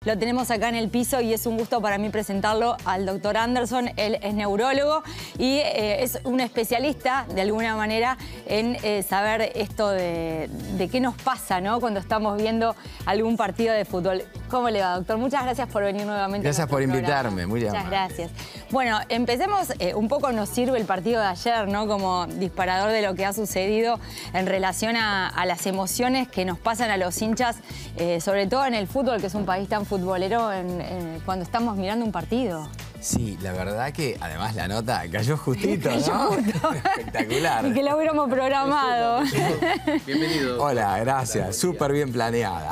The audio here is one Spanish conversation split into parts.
lo tenemos acá en el piso y es un gusto para mí presentarlo al doctor Anderson. Él es neurólogo y es un especialista, de alguna manera, en saber esto de qué nos pasa, ¿no?, cuando estamos viendo algún partido de fútbol. ¿Cómo le va, doctor? Muchas gracias por venir nuevamente. Gracias por invitarme, muy amable. Muchas gracias. Bueno, empecemos, un poco nos sirve el partido de ayer, ¿no?, como disparador de lo que ha sucedido en relación a las emociones que nos pasan a los hinchas, sobre todo en el fútbol, que es un país tan futbolero, cuando estamos mirando un partido. Sí, la verdad que además la nota cayó justito, ¿no? Espectacular. Y que la hubiéramos programado. Bienvenido. Hola, gracias. Súper bien planeada.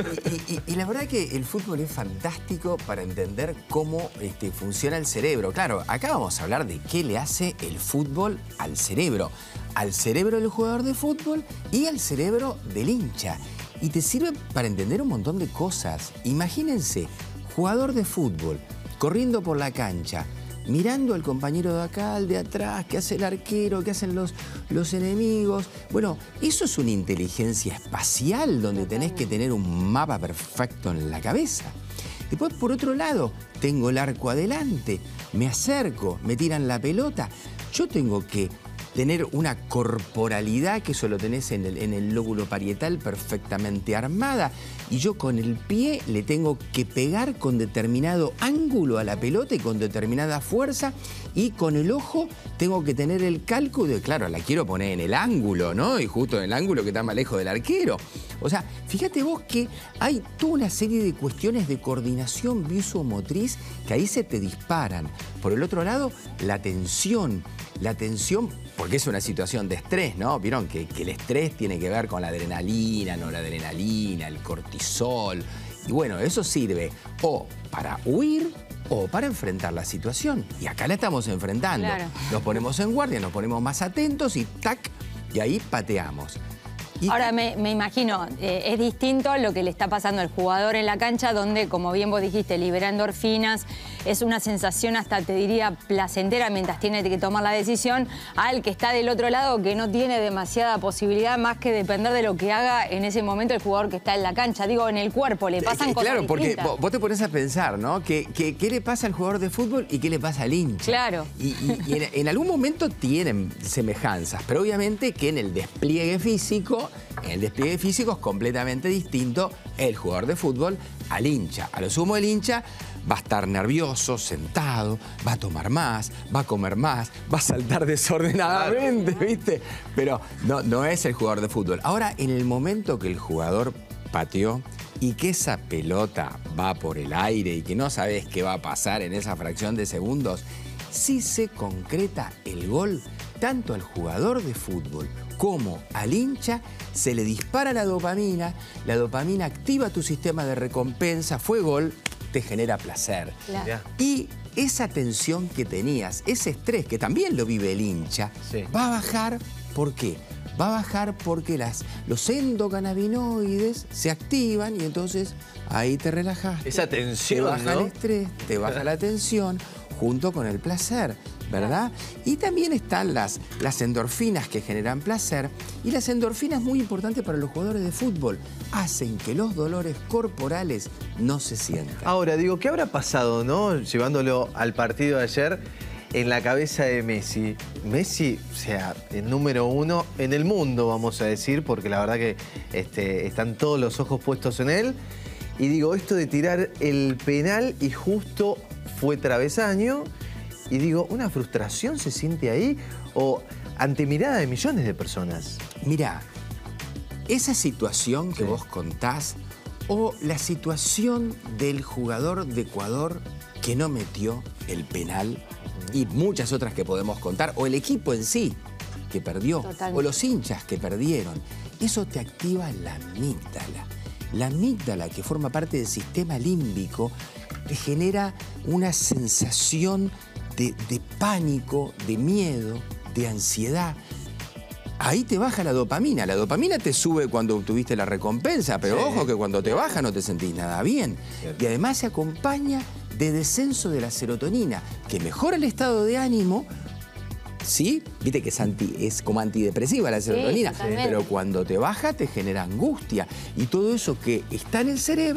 Y la verdad que el fútbol es fantástico para entender cómo funciona el cerebro. Claro, acá vamos a hablar de qué le hace el fútbol al cerebro del jugador de fútbol y al cerebro del hincha. Y te sirve para entender un montón de cosas. Imagínense, jugador de fútbol, corriendo por la cancha, mirando al compañero de acá, al de atrás, qué hace el arquero, qué hacen los enemigos. Bueno, eso es una inteligencia espacial donde tenés que tener un mapa perfecto en la cabeza. Después, por otro lado, tengo el arco adelante, me acerco, me tiran la pelota. Yo tengo que tener una corporalidad, que eso lo tenés en el lóbulo parietal perfectamente armada, y yo con el pie le tengo que pegar con determinado ángulo a la pelota y con determinada fuerza, y con el ojo tengo que tener el cálculo de, claro, la quiero poner en el ángulo, ¿no? Y justo en el ángulo que está más lejos del arquero. O sea, fíjate vos que hay toda una serie de cuestiones de coordinación visomotriz que ahí se te disparan. Por el otro lado, la tensión, porque es una situación de estrés, ¿no? Vieron que el estrés tiene que ver con la adrenalina, noradrenalina, el cortisol. Y bueno, eso sirve o para huir o para enfrentar la situación. Y acá la estamos enfrentando. Claro. Nos ponemos en guardia, nos ponemos más atentos y ¡tac! Y ahí pateamos. Ahora me imagino, es distinto lo que le está pasando al jugador en la cancha, donde, como bien vos dijiste, libera endorfinas, es una sensación hasta, te diría, placentera mientras tiene que tomar la decisión, al que está del otro lado, que no tiene demasiada posibilidad más que depender de lo que haga en ese momento el jugador que está en la cancha. Digo, en el cuerpo, le pasan cosas Claro, porque distintas. vos te pones a pensar, ¿no? ¿Qué le pasa al jugador de fútbol y qué le pasa al hincha? Claro. Y en algún momento tienen semejanzas, pero obviamente que en el despliegue físico es completamente distinto el jugador de fútbol al hincha. A lo sumo, el hincha va a estar nervioso, sentado, va a tomar más, va a comer más, va a saltar desordenadamente, ¿viste? Pero no es el jugador de fútbol. Ahora, en el momento que el jugador pateó y que esa pelota va por el aire y que no sabes qué va a pasar en esa fracción de segundos, si se concreta el gol, tanto al jugador de fútbol como al hincha se le dispara la dopamina activa tu sistema de recompensa, fue gol, te genera placer. Claro. Y esa tensión que tenías, ese estrés que también lo vive el hincha, sí, va a bajar. ¿Por qué? Va a bajar porque los endocannabinoides se activan y entonces ahí te relajas. Esa tensión, te baja, ¿no?, el estrés, te baja la tensión junto con el placer, ¿verdad? Y también están las endorfinas que generan placer, y las endorfinas, muy importantes para los jugadores de fútbol, hacen que los dolores corporales no se sientan. Ahora, digo, ¿qué habrá pasado, no?, llevándolo al partido de ayer, en la cabeza de Messi? Messi, o sea, el número uno en el mundo, vamos a decir, porque la verdad que están todos los ojos puestos en él. Y digo, esto de tirar el penal y justo fue travesaño, y digo, ¿una frustración se siente ahí o ante mirada de millones de personas? Mirá, esa situación que vos contás, o la situación del jugador de Ecuador que no metió el penal, y muchas otras que podemos contar, o el equipo en sí que perdió, o los hinchas que perdieron, eso te activa la amígdala. La amígdala, que forma parte del sistema límbico, te genera una sensación de pánico, de miedo, de ansiedad. Ahí te baja la dopamina. La dopamina te sube cuando obtuviste la recompensa, pero ojo que cuando te baja no te sentís nada bien. Y además se acompaña de descenso de la serotonina, que mejora el estado de ánimo. ¿Sí? Viste que es como antidepresiva la serotonina, pero cuando te baja te genera angustia. Y todo eso que está en el cerebro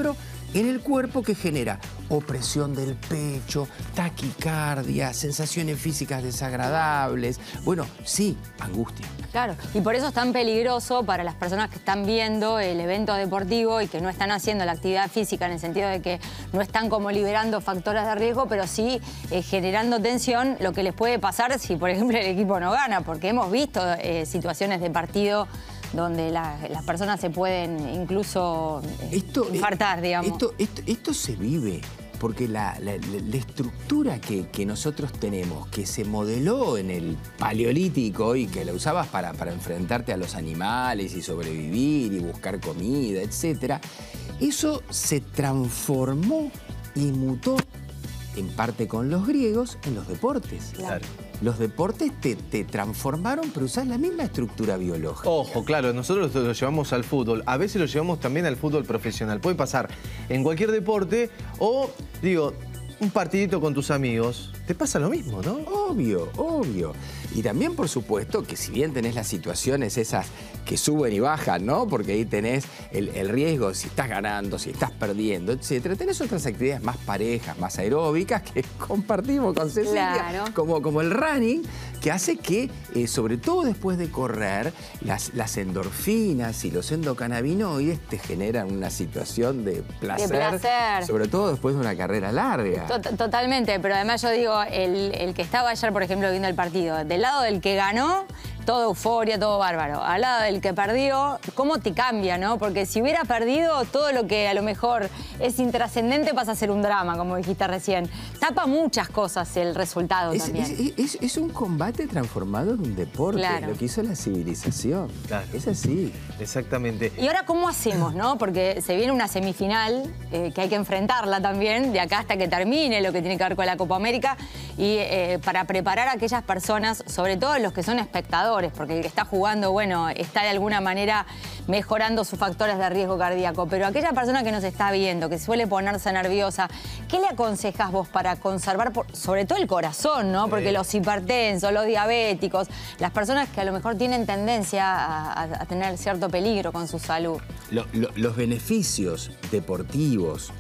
en el cuerpo que genera opresión del pecho, taquicardia, sensaciones físicas desagradables. Bueno, sí, angustia. Claro, y por eso es tan peligroso para las personas que están viendo el evento deportivo y que no están haciendo la actividad física, en el sentido de que no están como liberando factores de riesgo, pero sí generando tensión, lo que les puede pasar si, por ejemplo, el equipo no gana, porque hemos visto situaciones de partido donde las personas se pueden incluso infartar, digamos. Esto se vive. Porque la estructura que nosotros tenemos, que se modeló en el Paleolítico y que la usabas para enfrentarte a los animales y sobrevivir y buscar comida, etc., eso se transformó y mutó, en parte con los griegos, en los deportes. Claro. Los deportes te transformaron, pero usás la misma estructura biológica. Ojo, claro, nosotros lo llevamos al fútbol. A veces lo llevamos también al fútbol profesional. Puede pasar en cualquier deporte o, digo, un partidito con tus amigos. Te pasa lo mismo, ¿no? Obvio, obvio. Y también, por supuesto, que si bien tenés las situaciones esas que suben y bajan, ¿no? Porque ahí tenés el riesgo si estás ganando, si estás perdiendo, etcétera. Tenés otras actividades más parejas, más aeróbicas que compartimos con Cecilia, claro, como el running, que hace que, sobre todo después de correr, las endorfinas y los endocannabinoides te generan una situación de placer, sobre todo después de una carrera larga. Totalmente, pero además yo digo, el que estaba ayer, por ejemplo, viendo el partido, del lado del que ganó, toda euforia, todo bárbaro. Al lado del que perdió, ¿cómo te cambia, no? Porque si hubiera perdido, todo lo que a lo mejor es intrascendente pasa a ser un drama, como dijiste recién. Tapa muchas cosas el resultado también. Es un combate transformado en un deporte, claro, lo que hizo la civilización. Claro. Es así. Exactamente. Y ahora, ¿cómo hacemos, no? Porque se viene una semifinal que hay que enfrentarla también, de acá hasta que termine lo que tiene que ver con la Copa América, y para preparar a aquellas personas, sobre todo los que son espectadores, porque el que está jugando, bueno, está de alguna manera mejorando sus factores de riesgo cardíaco, pero aquella persona que nos está viendo, que suele ponerse nerviosa, ¿qué le aconsejas vos para conservar, sobre todo el corazón, ¿no? Porque los hipertensos, los diabéticos, las personas que a lo mejor tienen tendencia a tener cierto peligro con su salud. Los beneficios deportivos,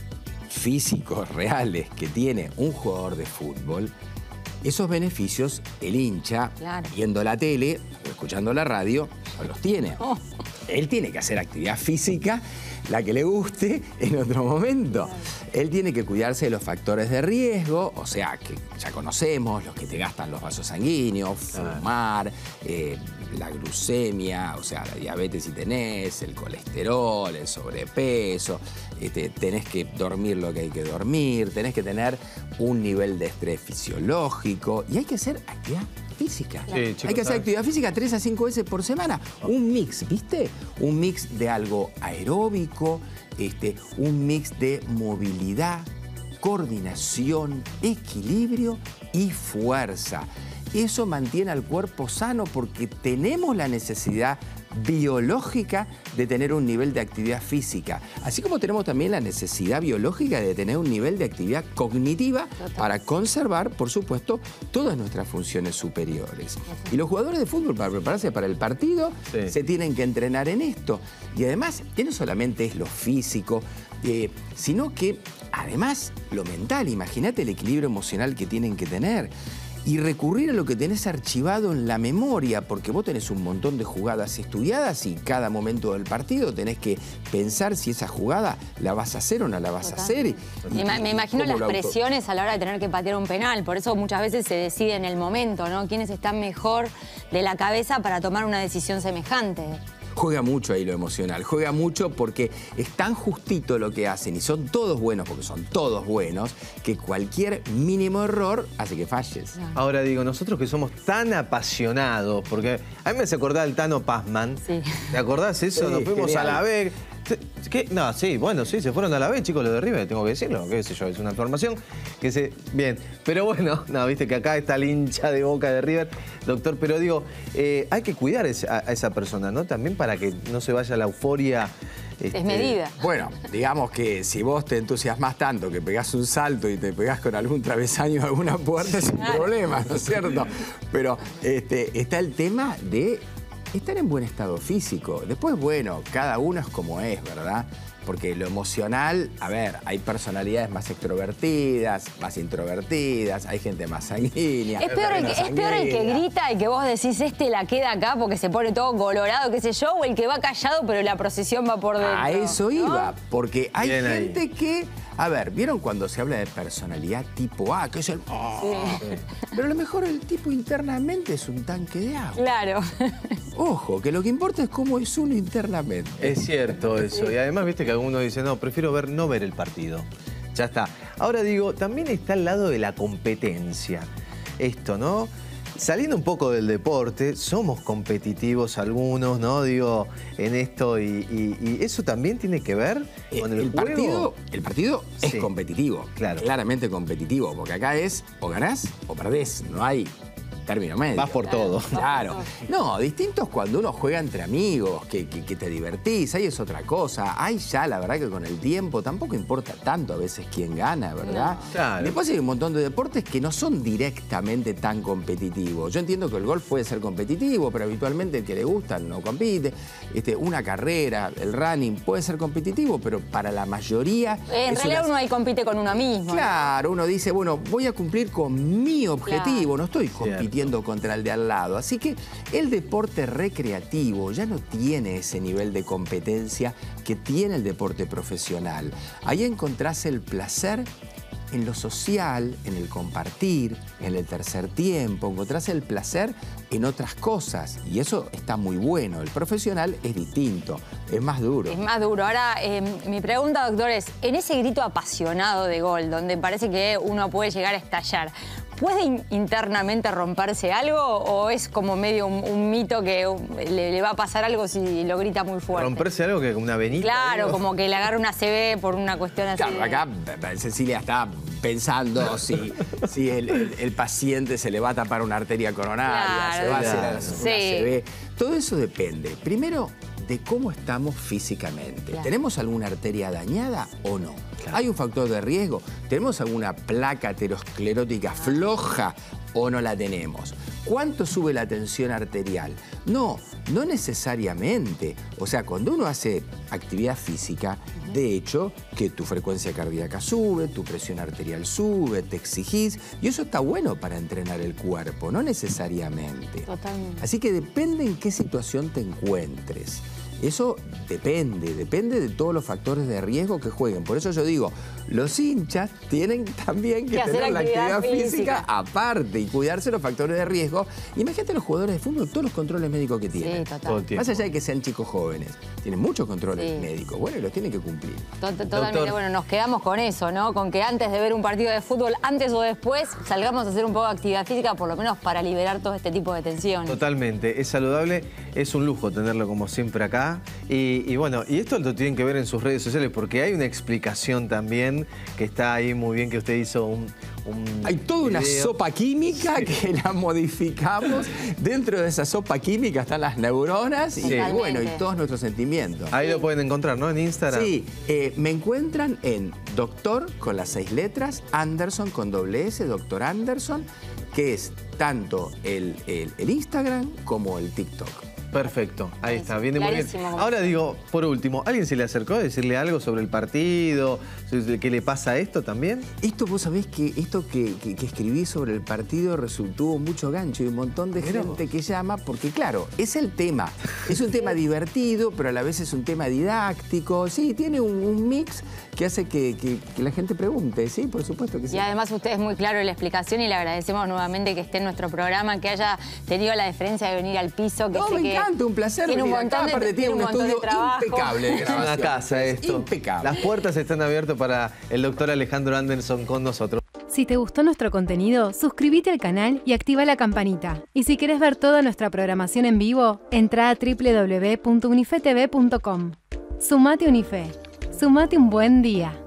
físicos, reales, que tiene un jugador de fútbol, esos beneficios el hincha, claro, viendo la tele o escuchando la radio, no los tiene. Él tiene que hacer actividad física, la que le guste, en otro momento. Claro. Él tiene que cuidarse de los factores de riesgo, o sea, que ya conocemos, los que te gastan los vasos sanguíneos, fumar, la glucemia, o sea, la diabetes si tenés, el colesterol, el sobrepeso, tenés que dormir lo que hay que dormir, tenés que tener un nivel de estrés fisiológico y hay que hacer actividad física. Sí, chicos, hay que hacer actividad física 3 a 5 veces por semana. Un mix, ¿viste? Un mix de algo aeróbico, un mix de movilidad, coordinación, equilibrio y fuerza. Eso mantiene al cuerpo sano porque tenemos la necesidad biológica de tener un nivel de actividad física, así como tenemos también la necesidad biológica de tener un nivel de actividad cognitiva para conservar, por supuesto, todas nuestras funciones superiores. Y los jugadores de fútbol, para prepararse para el partido, se tienen que entrenar en esto. Y además, no solamente es lo físico, sino que además lo mental. Imagínate el equilibrio emocional que tienen que tener. Y recurrir a lo que tenés archivado en la memoria, porque vos tenés un montón de jugadas estudiadas y cada momento del partido tenés que pensar si esa jugada la vas a hacer o no la vas a hacer. Me imagino las presiones a la hora de tener que patear un penal, por eso muchas veces se decide en el momento, ¿no? ¿Quiénes están mejor de la cabeza para tomar una decisión semejante? Juega mucho ahí lo emocional, juega mucho porque es tan justito lo que hacen y son todos buenos, porque son todos buenos, que cualquier mínimo error hace que falles. Ahora digo, nosotros que somos tan apasionados, porque a mí me hace acordar el Tano Pazman. Sí. ¿Te acordás eso? Sí, nos fuimos genial. A la B. ¿Qué? No, sí, bueno, sí, se fueron a la B, chicos, los de River, tengo que decirlo, qué sé yo, es una información que se... Bien, pero bueno, no, viste que acá está el hincha de Boca de River, doctor, pero digo, hay que cuidar a esa persona, ¿no? También para que no se vaya la euforia... Desmedida. Bueno, digamos que si vos te entusiasmás tanto que pegás un salto y te pegás con algún travesaño a alguna puerta, es un problema, ¿no es cierto? Pero está el tema de estar en buen estado físico. Después, bueno, cada uno es como es, ¿verdad? porque lo emocional, a ver, hay personalidades más extrovertidas, más introvertidas, hay gente más sanguínea. Es peor el que grita y que vos decís, la queda acá porque se pone todo colorado, qué sé yo, o el que va callado pero la procesión va por dentro. A eso iba, porque hay Bien gente ahí. que... A ver, ¿vieron cuando se habla de personalidad tipo A, que es el... Pero a lo mejor el tipo internamente es un tanque de agua. Claro. Ojo, que lo que importa es cómo es uno internamente. Es cierto eso. Y además, viste que algunos dicen, no, prefiero no ver el partido. Ya está. Ahora digo, también está al lado de la competencia. Esto, ¿no? Saliendo un poco del deporte, somos competitivos algunos, ¿no? Digo, en esto y eso también tiene que ver con el juego. El partido es Sí, competitivo, claro. Claramente competitivo, porque acá es o ganás o perdés, no hay término medio. Vas por todo. Claro. No, distinto es cuando uno juega entre amigos, que te divertís, ahí es otra cosa. Ahí ya, la verdad que con el tiempo tampoco importa tanto a veces quién gana, ¿verdad? No. Claro. Después hay un montón de deportes que no son directamente tan competitivos. Yo entiendo que el golf puede ser competitivo, pero habitualmente el que le gusta no compite. Una carrera, el running puede ser competitivo, pero para la mayoría... En realidad uno ahí compite con uno mismo. Claro, uno dice, bueno, voy a cumplir con mi objetivo, no estoy compitiendo contra el de al lado. Así que el deporte recreativo ya no tiene ese nivel de competencia que tiene el deporte profesional. Ahí encontrás el placer en lo social, en el compartir, en el tercer tiempo, encontrás el placer en otras cosas y eso está muy bueno. El profesional es distinto, es más duro. Es más duro. Ahora, mi pregunta, doctor, es, en ese grito apasionado de gol, donde parece que uno puede llegar a estallar, ¿puede internamente romperse algo o es como medio un mito que le va a pasar algo si lo grita muy fuerte? ¿Romperse algo que una venita? Claro, digo? como que le agarra una ACV por una cuestión así. Claro, acá Cecilia está pensando si el paciente se le va a tapar una arteria coronaria, se va a hacer una ACV. Todo eso depende. Primero, de cómo estamos físicamente. Claro. ¿Tenemos alguna arteria dañada o no? Claro. ¿Hay un factor de riesgo? ¿Tenemos alguna placa aterosclerótica floja o no la tenemos? ¿Cuánto sube la tensión arterial? No necesariamente. O sea, cuando uno hace actividad física, de hecho, que tu frecuencia cardíaca sube, tu presión arterial sube, te exigís, y eso está bueno para entrenar el cuerpo, no necesariamente. Totalmente. Así que depende en qué situación te encuentres. Eso depende de todos los factores de riesgo que jueguen. Por eso yo digo, los hinchas tienen también que tener la actividad física aparte y cuidarse los factores de riesgo. Imagínate los jugadores de fútbol, todos los controles médicos que tienen. Sí, total. Más allá de que sean chicos jóvenes, tienen muchos controles médicos. Bueno, y los tienen que cumplir. Totalmente. Doctor. Bueno, nos quedamos con eso, ¿no? Con que antes de ver un partido de fútbol, antes o después, salgamos a hacer un poco de actividad física, por lo menos para liberar todo este tipo de tensiones. Totalmente, es saludable, es un lujo tenerlo como siempre acá. Y bueno, y esto lo tienen que ver en sus redes sociales porque hay una explicación también que está ahí muy bien, que usted hizo hay toda una sopa química que la modificamos. Dentro de esa sopa química están las neuronas y bueno, y todos nuestros sentimientos. Ahí lo pueden encontrar, ¿no? En Instagram. Sí, me encuentran en Doctor con las 6 letras, Anderson con doble S, Doctor Anderson, que es tanto el Instagram como el TikTok. Perfecto, ahí está, viene muy bien. Clarísimo. Ahora digo, por último, ¿alguien se le acercó a decirle algo sobre el partido? ¿Qué le pasa a esto también? Esto, vos sabés que esto que escribí sobre el partido resultó mucho gancho y un montón de gente que llama, porque claro, es el tema. Es un tema divertido, pero a la vez es un tema didáctico. Sí, tiene un mix que hace que la gente pregunte. Sí, por supuesto que sí. Y además usted es muy claro en la explicación y le agradecemos nuevamente que esté en nuestro programa, que haya tenido la deferencia de venir al piso. Que No, me encanta, un placer. Tiene un venir acá, montón aparte tiene un estudio impecable de Es una grabación. casa esto. Impecable. Las puertas están abiertas para el doctor Alejandro Anderson con nosotros. Si te gustó nuestro contenido, suscríbete al canal y activa la campanita. Y si querés ver toda nuestra programación en vivo, entra a www.unifetv.com. Sumate Unife. Sumate un buen día.